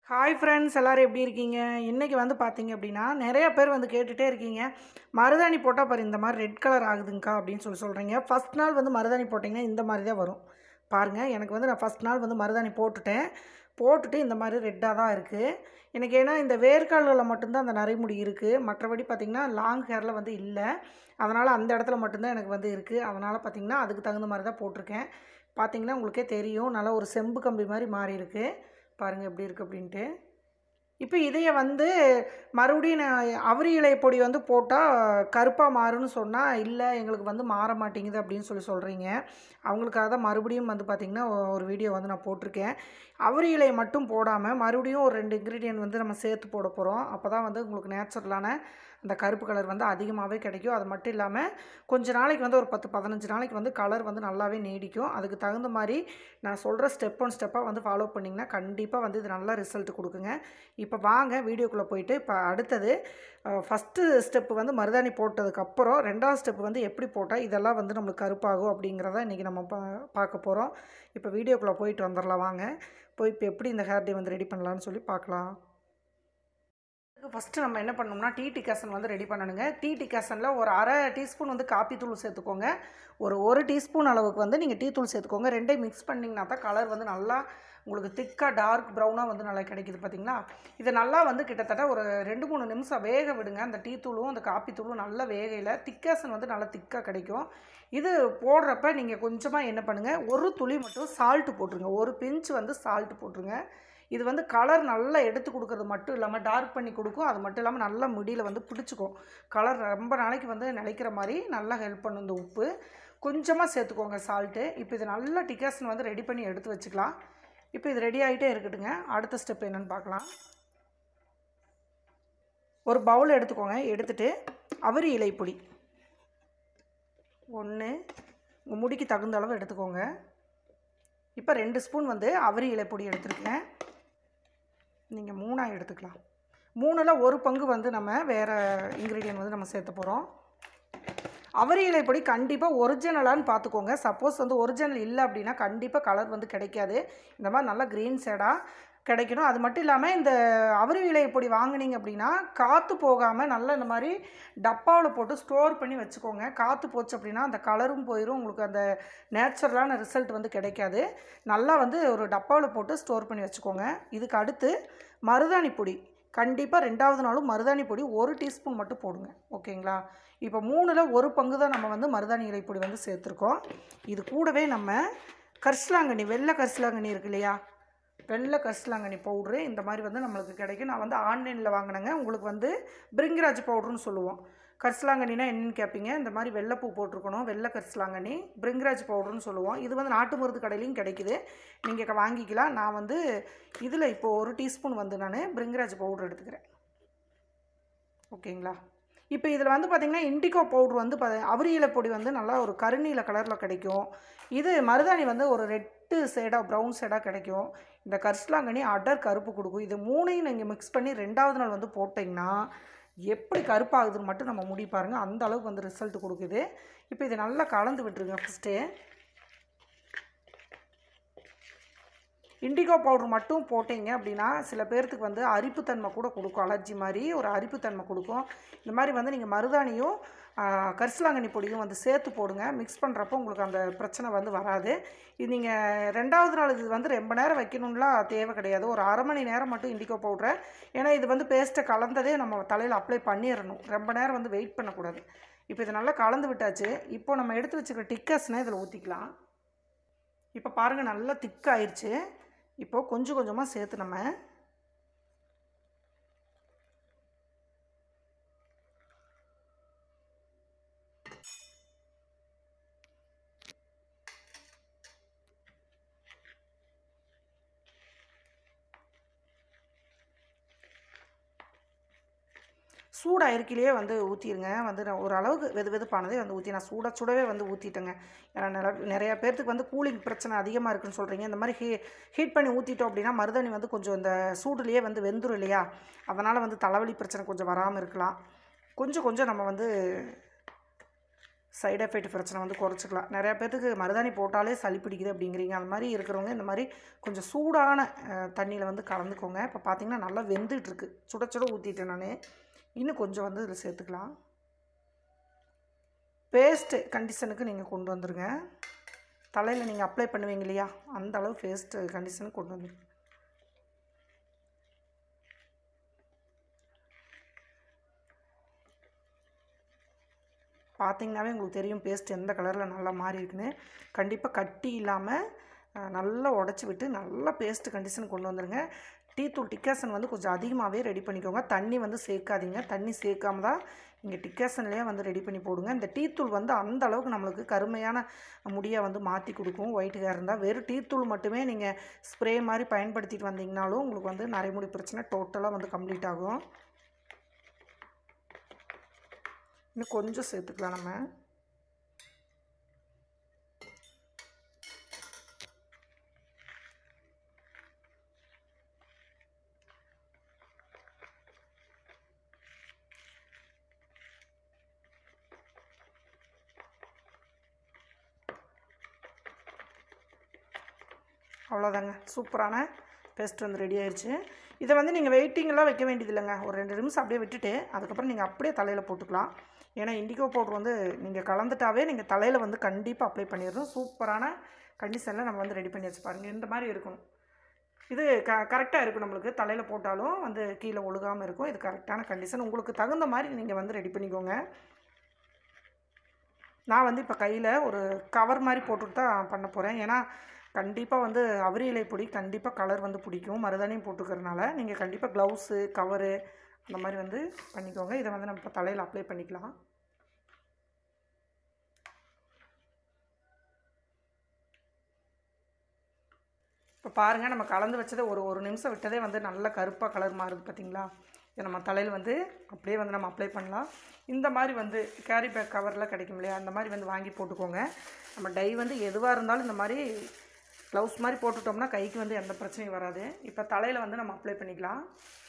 Hi friends, எல்லோரும் எப்படி இருக்கீங்க? இன்றைக்கி வந்து பார்த்தீங்க அப்படின்னா நிறைய பேர் வந்து கேட்டுகிட்டே இருக்கீங்க, மருதாணி போட்டால் பாரு இந்த மாதிரி ரெட் கலர் ஆகுதுங்கக்கா அப்படின்னு சொல்கிறீங்க. ஃபஸ்ட் நாள் வந்து மருதாணி போட்டிங்கன்னா இந்த மாதிரி தான் வரும். பாருங்கள், எனக்கு வந்து நான் ஃபஸ்ட் நாள் வந்து மருதாணி போட்டுட்டு இந்த மாதிரி ரெட்டாக தான் இருக்குது எனக்கு. ஏன்னா இந்த வேர்க்கால்களில் மட்டும்தான் அந்த நரைமுடி இருக்குது, மற்றபடி பார்த்திங்கன்னா லாங் ஹேரில் வந்து இல்லை. அதனால் அந்த இடத்துல மட்டும்தான் எனக்கு வந்து இருக்குது. அதனால் பார்த்திங்கன்னா அதுக்கு தகுந்த மாதிரி தான் போட்டிருக்கேன். பார்த்திங்கன்னா உங்களுக்கே தெரியும், நல்லா ஒரு செம்பு கம்பி மாதிரி மாறி இருக்குது. பாருங்கள் எப்படி இருக்குது அப்படின்ட்டு. இப்போ இதையை வந்து மறுபடியும் நான் அவரி இலை பொடி வந்து போட்டால் கருப்பாக மாறுன்னு சொன்னால், இல்லை எங்களுக்கு வந்து மாற மாட்டேங்குது அப்படின்னு சொல்கிறீங்க. அவங்களுக்காக தான் மறுபடியும் வந்து பார்த்திங்கன்னா ஒரு வீடியோ வந்து நான் போட்டிருக்கேன். அவரி இலையை மட்டும் போடாமல் மறுபடியும் ஒரு 2 இன்க்ரீடியன்ட் வந்து நம்ம சேர்த்து போட போகிறோம். அப்போ தான் வந்து உங்களுக்கு நேச்சுரலான அந்த கருப்பு கலர் வந்து அதிகமாகவே கிடைக்கும். அது மட்டும் இல்லாமல் கொஞ்சம் நாளைக்கு வந்து ஒரு 10-15 நாளைக்கு வந்து கலர் வந்து நல்லாவே நீடிக்கும். அதுக்கு தகுந்த மாதிரி நான் சொல்கிற ஸ்டெப் ஒன் ஸ்டெப்பாக வந்து ஃபாலோ பண்ணிங்கன்னா கண்டிப்பாக வந்து இது நல்ல ரிசல்ட் கொடுக்குங்க. இப்போ வாங்க வீடியோக்குள்ளே போயிட்டு, இப்போ அடுத்தது ஃபஸ்ட்டு ஸ்டெப்பு வந்து மருதாணி போட்டதுக்கப்புறம் 2வது ஸ்டெப்பு வந்து எப்படி போட்டால் இதெல்லாம் வந்து நம்மளுக்கு கருப்பாகும் அப்படிங்கிறத இன்றைக்கி நம்ம பார்க்க போகிறோம். இப்போ வீடியோக்குள்ளே போயிட்டு வந்துடலாம் வாங்க. போய் இப்போ எப்படி இந்த ஹேர் டே வந்து ரெடி பண்ணலான்னு சொல்லி பார்க்கலாம். ஃபஸ்ட்டு நம்ம என்ன பண்ணோம்னா டீ டிகாசன் வந்து ரெடி பண்ணணுங்க. டீ டிகாசனில் ஒரு அரை டீஸ்பூன் வந்து காப்பி தூள் சேர்த்துக்கோங்க. ஒரு டீஸ்பூன் அளவுக்கு வந்து நீங்கள் டீ தூள் சேர்த்துக்கோங்க. ரெண்டையும் மிக்ஸ் பண்ணிங்கன்னா தான் கலர் வந்து நல்லா உங்களுக்கு திக்காக டார்க் ப்ரௌனாக வந்து நல்லா கிடைக்கிது. பார்த்திங்களா? இதை நல்லா வந்து கிட்டத்தட்ட ஒரு 2-3 நிமிஷம் வேக விடுங்க. அந்த டீ தூளும் அந்த காப்பி தூளும் நல்லா வேகையில் திக்காசன் வந்து நல்லா திக்காக கிடைக்கும். இது போடுறப்ப நீங்கள் கொஞ்சமாக என்ன பண்ணுங்கள், ஒரு துளி மட்டும் சால்ட்டு போட்டுருங்க. ஒரு பிஞ்ச் வந்து சால்ட்டு போட்டுருங்க. இது வந்து கலர் நல்லா எடுத்து கொடுக்குறது மட்டும் இல்லாமல் டார்க் பண்ணி கொடுக்கும். அது மட்டும் இல்லாமல் நல்லா முடியில் வந்து பிடிச்சிக்கும். கலர் ரொம்ப நாளைக்கு வந்து நிலைக்கிற மாதிரி நல்லா ஹெல்ப் பண்ணும். இந்த உப்பு கொஞ்சமாக சேர்த்துக்கோங்க, சால்ட்டு. இப்போ இது நல்லா டிகாசன் வந்து ரெடி பண்ணி எடுத்து வச்சுக்கலாம். இப்போ இது ரெடி ஆகிட்டே இருக்கட்டுங்க. அடுத்த ஸ்டெப் என்னென்னு பார்க்கலாம். ஒரு பவுல் எடுத்துக்கோங்க. எடுத்துகிட்டு அவரி இலை பொடி 1 உங்கள் முடிக்கு தகுந்த அளவு எடுத்துக்கோங்க. இப்போ 2 ஸ்பூன் வந்து அவரி இலை பொடி எடுத்துருக்கேன். நீங்கள் 3 எடுத்துக்கலாம். 3ல் 1 பங்கு வந்து நம்ம வேறு இன்க்ரீடியன்ட் வந்து நம்ம சேர்த்த போகிறோம். அவரி இலை பொடி கண்டிப்பாக ஒரிஜினலான்னு பார்த்துக்கோங்க. சப்போஸ் வந்து ஒரிஜினல் இல்லை அப்படின்னா கண்டிப்பாக கலர் வந்து கிடைக்காது. இந்த மாதிரி நல்லா க்ரீன் ஷேடாக கிடைக்கணும். அது மட்டும் இல்லாமல் இந்த அவரி இலை பொடி வாங்கினீங்க அப்படின்னா காற்று போகாமல் நல்லா இந்த மாதிரி டப்பாவில் போட்டு ஸ்டோர் பண்ணி வச்சுக்கோங்க. காற்று போச்சு அப்படின்னா அந்த கலரும் போயிடும், உங்களுக்கு அந்த நேச்சுரலான ரிசல்ட் வந்து கிடைக்காது. நல்லா வந்து ஒரு டப்பாவில் போட்டு ஸ்டோர் பண்ணி வச்சுக்கோங்க. இதுக்கு அடுத்து மருதாணி பொடி கண்டிப்பாக 2வது நாளும் மருதாணி பொடி 1 டீஸ்பூன் மட்டும் போடுங்க. ஓகேங்களா? இப்போ 3ல் 1 பங்கு தான் நம்ம வந்து மருதாணி இலை பொடி வந்து சேர்த்துருக்கோம். இது கூடவே நம்ம கரிசலாங்கண்ணி, வெள்ளை கரிசலாங்கண்ணி இருக்கு இல்லையா, வெள்ளை கரிசலாங்கண்ணி பவுட்ரு இந்த மாதிரி வந்து நம்மளுக்கு கிடைக்கும். நான் வந்து ஆன்லைனில் வாங்கினேங்க. உங்களுக்கு வந்து பிரிங்கராஜ் பவுட்ருன்னு சொல்லுவோம். கரிசலாங்கண்ணினா என்னென்னு கேட்பீங்க. இந்த மாதிரி வெள்ளைப்பூ போட்டிருக்கணும், வெள்ளை கரிசலாங்கண்ணி பிரிங்கராஜ் பவுட்ருன்னு சொல்லுவோம். இது வந்து நாட்டு மருந்து கடையிலையும் கிடைக்குது, நீங்கள் வாங்கிக்கலாம். நான் வந்து இதில் இப்போது 1 டீஸ்பூன் வந்து நான் பிரிங்கராஜ் பவுட்ரு எடுத்துக்கிறேன். ஓகேங்களா? இப்போ இதில் வந்து பார்த்திங்கன்னா இண்டிகோ பவுட்ரு வந்து அவரி இலை பொடி வந்து நல்லா ஒரு கருநீல கலரில் கிடைக்கும். இது மருதாணி வந்து ஒரு ரெட்டு ஷேடாக ப்ரௌன் ஷேடாக கிடைக்கும். இந்த கரிசலாங்கண்ணி அடர் கருப்பு கொடுக்கும். இது 3ஐயும் நீங்கள் மிக்ஸ் பண்ணி 2வது நாள் வந்து போட்டிங்கன்னா எப்படி கருப்பாகுதுன்னு மட்டும் நம்ம முடி பாருங்கள். அந்த அளவுக்கு வந்து ரிசல்ட் கொடுக்குது. இப்போ இதை நல்லா கலந்து விட்டுருங்க. ஃபஸ்ட்டு இண்டிகோ பவுட்ரு மட்டும் போட்டிங்க அப்படின்னா சில பேர்த்துக்கு வந்து அரிப்புத்தன்மை கூட கொடுக்கும். அலர்ஜி மாதிரி ஒரு அரிப்புத்தன்மை கொடுக்கும். இந்த மாதிரி வந்து நீங்கள் மருதாணியும் கரிசலாங்கண்ணி பொடியும் வந்து சேர்த்து போடுங்க. மிக்ஸ் பண்ணுறப்போ உங்களுக்கு அந்த பிரச்சனை வந்து வராது. இது நீங்கள் 2வது நாள் இது வந்து ரொம்ப நேரம் வைக்கணும்லாம் தேவை கிடையாது. ஒரு அரை மணி நேரம் மட்டும் இண்டிகோ பவுட்ரை, ஏன்னா இது வந்து பேஸ்ட்டை கலந்ததே நம்ம தலையில் அப்ளை பண்ணிடணும். ரொம்ப நேரம் வந்து வெயிட் பண்ணக்கூடாது. இப்போ இதை நல்லா கலந்து விட்டாச்சு. இப்போ நம்ம எடுத்து வச்சுக்கிற டிக்கஸ்னை இதில் ஊற்றிக்கலாம். இப்போ பாருங்கள் நல்லா திக்காயிடுச்சு. இப்போது கொஞ்சம் கொஞ்சமாக சேர்த்து நம்ம சூடாக இருக்கிலேயே வந்து ஊற்றிடுங்க. வந்து நான் ஓரளவுக்கு வெதுவெதுப்பானதே வந்து ஊற்றி நான் சுடவே வந்து ஊற்றிட்டேங்க. ஏன்னா நிறையா பேர்த்துக்கு வந்து கூலிங் பிரச்சனை அதிகமாக இருக்குதுன்னு சொல்கிறீங்க. இந்த மாதிரி ஹீட் பண்ணி ஊற்றிட்டோம் அப்படின்னா மருதாணி வந்து கொஞ்சம் இந்த சூடுலேயே வந்து வெந்துடும் இல்லையா, அதனால் வந்து தலைவலி பிரச்சனை கொஞ்சம் வராமல் இருக்கலாம். கொஞ்சம் நம்ம வந்து சைடு எஃபெக்ட் பிரச்சனை வந்து குறைச்சிக்கலாம். நிறையா பேர்த்துக்கு மருதாணி போட்டாலே சளி பிடிக்குது அப்படிங்கிறீங்க. அந்த மாதிரி இருக்கிறவங்க இந்த மாதிரி கொஞ்சம் சூடான தண்ணியில் வந்து கலந்துக்கோங்க. இப்போ பார்த்திங்கன்னா நல்லா வெந்துட்டுருக்கு. சுட சுட ஊற்றிட்டேன் நான். இன்னும் கொஞ்சம் வந்து இதில் சேர்த்துக்கலாம். பேஸ்ட்டு கண்டிஷனுக்கு நீங்கள் கொண்டு வந்துடுங்க. தலையில் நீங்கள் அப்ளை பண்ணுவீங்க இல்லையா, அந்த அளவு பேஸ்ட்டு கண்டிஷனுக்கு கொண்டு வந்துடுங்க. பார்த்திங்கனாவே உங்களுக்கு தெரியும் பேஸ்ட் எந்த கலரில் நல்லா மாறி இருக்குன்னு. கண்டிப்பாக கட்டி இல்லாமல் நல்லா உடச்சி விட்டு நல்லா பேஸ்ட்டு கண்டிஷன் கொண்டு வந்துடுங்க. டீ தூள் டிக்காசன் வந்து கொஞ்சம் அதிகமாகவே ரெடி பண்ணிக்கோங்க. தண்ணி வந்து சேர்க்காதீங்க. தண்ணி சேர்க்காம தான் நீங்கள் டிக்காசன்லேயே வந்து ரெடி பண்ணி போடுங்க. இந்த டீ தூள் வந்து அந்த அளவுக்கு நம்மளுக்கு கருமையான முடியை வந்து மாற்றி கொடுக்கும். ஒயிட் ஹேர் இருந்தால் வெறும் டீ தூள் மட்டுமே நீங்கள் ஸ்ப்ரே மாதிரி பயன்படுத்திட்டு வந்தீங்கனாலும் உங்களுக்கு வந்து நரைமுடி பிரச்சனை டோட்டலாக வந்து கம்ப்ளீட் ஆகும். இன்னும் கொஞ்சம் சேர்த்துக்கலாம் நம்ம. அவ்வளோதாங்க, சூப்பரான பேஸ்ட் வந்து ரெடி ஆயிடுச்சு. இதை வந்து நீங்கள் வெயிட்டிங்கெல்லாம் வைக்க வேண்டியது இல்லைங்க. ஒரு 2 நிமிஷம் அப்படியே விட்டுட்டு அதுக்கப்புறம் நீங்கள் அப்படியே தலையில் போட்டுக்கலாம். ஏன்னா இண்டிகோ பவுடர் வந்து நீங்கள் கலந்துட்டாவே நீங்கள் தலையில் வந்து கண்டிப்பாக அப்ளை பண்ணிடணும். சூப்பரான கண்டிஷனில் நம்ம வந்து ரெடி பண்ணி வச்சு பாருங்கள். இந்த மாதிரி இருக்கணும். இது கரெக்டாக இருக்கும். நம்மளுக்கு தலையில் போட்டாலும் வந்து கீழே ஒழுகாமல் இருக்கும். இது கரெக்டான கண்டிஷன். உங்களுக்கு தகுந்த மாதிரி நீங்கள் வந்து ரெடி பண்ணிக்கோங்க. நான் வந்து இப்போ கையில் ஒரு கவர் மாதிரி போட்டுட்டு தான் பண்ண போகிறேன். ஏன்னா கண்டிப்பாக வந்து அவுரி இலை பொடி கண்டிப்பாக கலர் வந்து பிடிக்கும். மருதாணியும் போட்டுக்கிறதுனால நீங்கள் கண்டிப்பாக க்ளவுஸு கவரு அந்த மாதிரி வந்து பண்ணிக்கோங்க. இதை வந்து நம்ம இப்போ தலையில் அப்ளை பண்ணிக்கலாம். இப்போ பாருங்கள், நம்ம கலந்து வச்சதை ஒரு நிமிஷம் விட்டதே வந்து நல்ல கருப்பாக கலர் மாறுது பார்த்திங்களா. இதை நம்ம தலையில் வந்து அப்படியே வந்து நம்ம அப்ளை பண்ணலாம். இந்த மாதிரி வந்து கேரி பேக் கவரில் கிடைக்கும் இல்லையா, அந்த மாதிரி வந்து வாங்கி போட்டுக்கோங்க. நம்ம டை வந்து எதுவாக இருந்தாலும் இந்த மாதிரி க்ளவுஸ் மாதிரி போட்டுட்டோம்னா கைக்கு வந்து எந்த பிரச்சனையும் வராது. இப்போ தலையில் வந்து நம்ம அப்ளை பண்ணிக்கலாம்.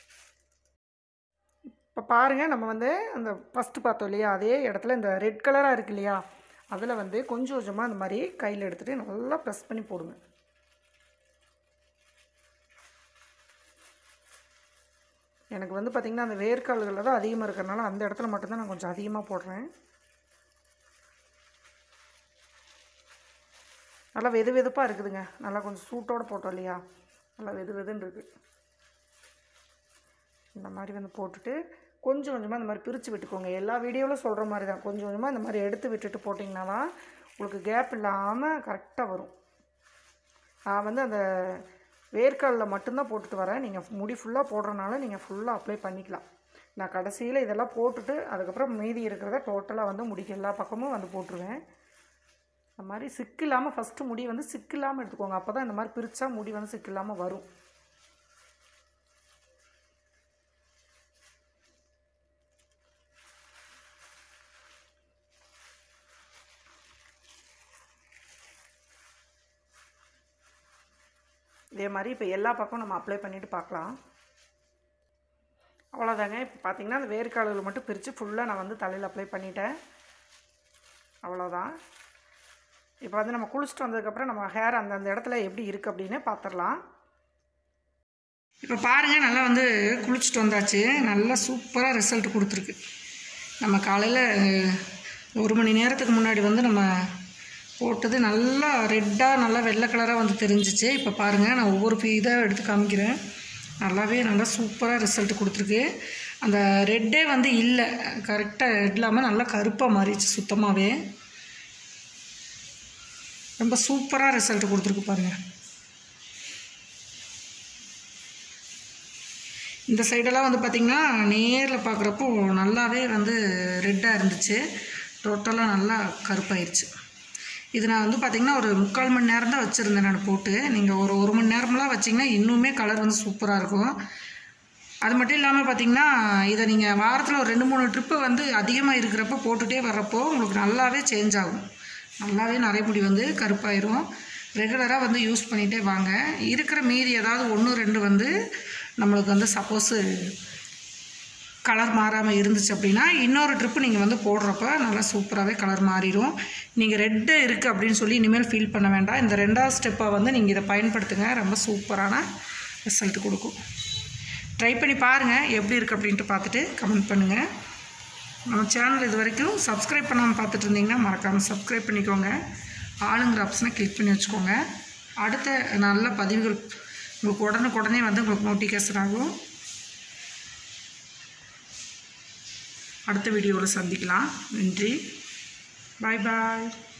இப்போ பாருங்கள், நம்ம வந்து அந்த ஃபஸ்ட்டு பார்த்தோம் இல்லையா, அதே இடத்துல இந்த ரெட் கலராக இருக்கு இல்லையா, அதில் வந்து கொஞ்சம் கொஞ்சமாக இந்த மாதிரி கையில் எடுத்துகிட்டு நல்லா ப்ரெஸ் பண்ணி போடுங்க. எனக்கு வந்து பார்த்திங்கன்னா அந்த வேர்க்கால்களில் தான் அதிகமாக இருக்கிறனால அந்த இடத்துல மட்டும்தான் நான் கொஞ்சம் அதிகமாக போடுறேன். நல்லா வெது வெதுப்பாக இருக்குதுங்க. நல்லா கொஞ்சம் சூட்டோடு போட்டோம் இல்லையா, நல்லா வெது வெதுன்னு இருக்குது. இந்த மாதிரி வந்து போட்டுட்டு கொஞ்சம் கொஞ்சமாக இந்த மாதிரி பிரித்து விட்டுக்கோங்க. எல்லா வீடியோவிலும் சொல்கிற மாதிரி தான் கொஞ்சம் கொஞ்சமாக இந்த மாதிரி எடுத்து விட்டுட்டு போட்டிங்கன்னா தான் உங்களுக்கு கேப் இல்லாமல் கரெக்டாக வரும். நான் வந்து அந்த வேர்க்காலில் மட்டும்தான் போட்டுட்டு வரேன். நீங்கள் முடி ஃபுல்லாக போடுறதுனால நீங்கள் ஃபுல்லாக அப்ளை பண்ணிக்கலாம். நான் கடைசியில் இதெல்லாம் போட்டுட்டு அதுக்கப்புறம் மீதி இருக்கிறத டோட்டலாக வந்து முடிக்கு எல்லா பக்கமும் வந்து போட்டுருவேன். இந்த மாதிரி சிக்கு இல்லாமல் ஃபஸ்ட்டு முடி வந்து சிக்கு இல்லாமல் எடுத்துக்கோங்க. அப்போ தான் இந்த மாதிரி பிரித்தா முடி வந்து சிக்கு இல்லாமல் வரும். இதே மாதிரி இப்போ எல்லா பக்கம் நம்ம அப்ளை பண்ணிவிட்டு பார்க்கலாம். அவ்வளோதாங்க. இப்போ பார்த்திங்கன்னா அந்த வேர்க்கால்கள் மட்டும் பிரித்து ஃபுல்லாக நான் வந்து தலையில் அப்ளை பண்ணிட்டேன். அவ்வளோதான். இப்போ வந்து நம்ம குளிச்சுட்டு வந்ததுக்கப்புறம் நம்ம ஹேர் அந்த இடத்துல எப்படி இருக்குது அப்படின்னு பார்த்துடலாம். இப்போ பாருங்கள், நல்லா வந்து குளிச்சுட்டு வந்தாச்சு. நல்லா சூப்பராக ரிசல்ட் கொடுத்துருக்கு. நம்ம காலையில் 1 மணி நேரத்துக்கு முன்னாடி வந்து நம்ம போட்டது நல்லா ரெட்டாக நல்லா வெள்ளை கலராக வந்து தெரிஞ்சிச்சு. இப்போ பாருங்கள், நான் ஒவ்வொரு இதாக எடுத்து காமிக்கிறேன். நல்லா சூப்பராக ரிசல்ட் கொடுத்துருக்கு. அந்த ரெட்டே வந்து இல்லை, கரெக்டாக இல்லாமல் நல்லா கருப்பாக மாறிடுச்சு சுத்தமாகவே. ரொம்ப சூப்பராக ரிசல்ட் கொடுத்துருக்கு பாருங்கள். இந்த சைடெல்லாம் வந்து பார்த்திங்கன்னா நேரில் பார்க்குறப்போ நல்லாவே வந்து ரெட்டாக இருந்துச்சு. டோட்டலாக நல்லா கருப்பாயிருச்சு. இது நான் வந்து பார்த்திங்கன்னா ஒரு 3/4 மணி நேரம் தான் வச்சுருந்தேன் நான் போட்டு. நீங்கள் ஒரு 1 மணி நேரமெலாம் வச்சிங்கன்னா இன்னுமே கலர் வந்து சூப்பராக இருக்கும். அது மட்டும் இல்லாமல் பார்த்திங்கன்னா இதை நீங்கள் வாரத்தில் ஒரு 2-3 ட்ரிப்பு வந்து அதிகமாக இருக்கிறப்ப போட்டுகிட்டே வர்றப்போ உங்களுக்கு நல்லாவே சேஞ்ச் ஆகும். நல்லாவே நரைமுடி வந்து கருப்பாயிரும். ரெகுலராக வந்து யூஸ் பண்ணிகிட்டே வாங்க. இருக்கிற மீதி ஏதாவது 1-2 வந்து நம்மளுக்கு வந்து சப்போஸு கலர் மாறாமல் இருந்துச்சு அப்படின்னா இன்னொரு ட்ரிப்பு நீங்கள் வந்து போடுறப்ப நல்லா சூப்பராகவே கலர் மாறிடும். நீங்கள் ரெட்டு இருக்குது அப்படின்னு சொல்லி இனிமேல் ஃபீல் பண்ண வேண்டாம். இந்த 2வது ஸ்டெப்பை வந்து நீங்கள் இதை பயன்படுத்துங்க. ரொம்ப சூப்பரான ரிசல்ட் கொடுக்கும். ட்ரை பண்ணி பாருங்கள் எப்படி இருக்குது அப்படின்ட்டு பார்த்துட்டு கமெண்ட் பண்ணுங்கள். நம்ம சேனல் இது வரைக்கும் சப்ஸ்கிரைப் பண்ணாமல் பார்த்துட்டு இருந்தீங்கன்னா மறக்காமல் சப்ஸ்கிரைப் பண்ணிக்கோங்க. ஆளுங்கிற ஆப்ஷனை கிளிக் பண்ணி வச்சுக்கோங்க. அடுத்த நல்ல பதிவுகள் உங்களுக்கு உடனுக்குடனே வந்து உங்களுக்கு நோட்டிஃபிகேஷன் ஆகும். அடுத்த வீடியோவில் சந்திக்கலாம். நன்றி. பாய் பாய்.